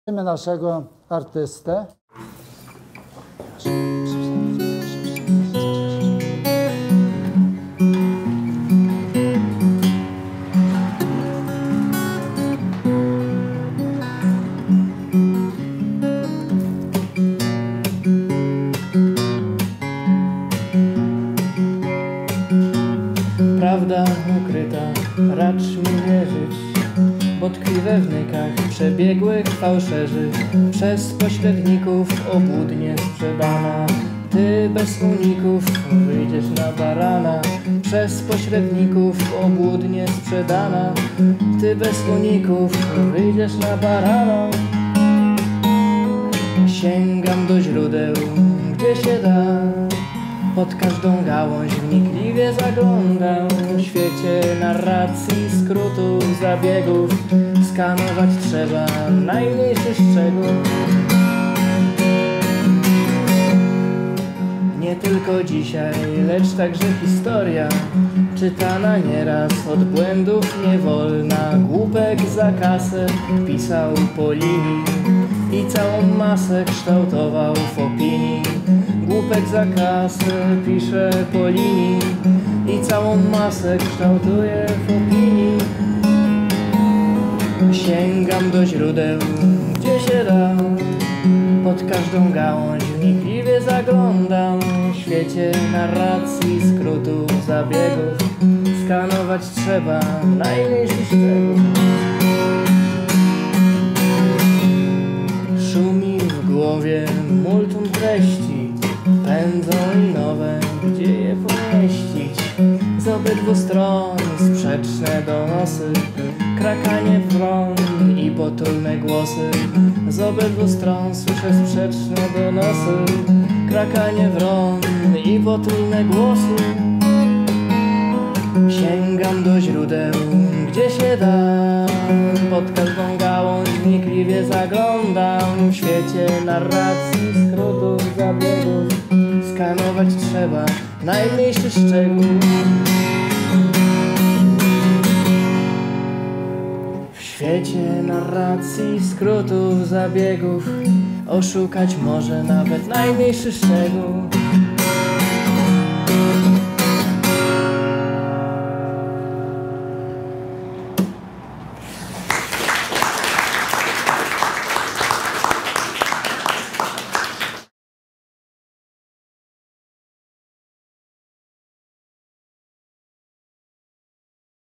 Naszego artystę. Prawda ukryta, racz mi wierzyć, bo tkwi we wnykach przebiegłych fałszerzy, przez pośredników obłudnie sprzedana. Ty bez uników wyjdziesz na barana, przez pośredników obłudnie sprzedana. Ty bez uników wyjdziesz na barana. Sięgam do źródeł, gdzie się da, pod każdą gałąź wnikliwie zaglądam. W świecie narracji, skrótów, zabiegów skanować trzeba najmniejszy szczegół. Nie tylko dzisiaj, lecz także historia, czytana nieraz od błędów niewolna. Głupek za kasę pisał po linii i całą masę kształtował w opinii. Głupek za kasę pisze po linii i całą masę kształtuje w opinii. Sięgam do źródeł, gdzie się da, pod każdą gałąź wnikliwie zaglądam. W świecie narracji, skrótów, zabiegów skanować trzeba najmniejszy szczegół. Szumi w głowie multum treści, pędzą i nowe, gdzie je pomieścić. Z obydwu stron sprzeczne donosy, krakanie wron i potulne głosy. Z obydwu stron słyszę sprzeczne donosy, krakanie wron i potulne głosy. Sięgam do źródeł, gdzie się da, pod każdą gałąź wnikliwie zaglądam. W świecie narracji, skrótów, zabiegów skanować trzeba najmniejszy szczegół. W świecie narracji, skrótów, zabiegów oszukać może nawet najmniejszy szczegół.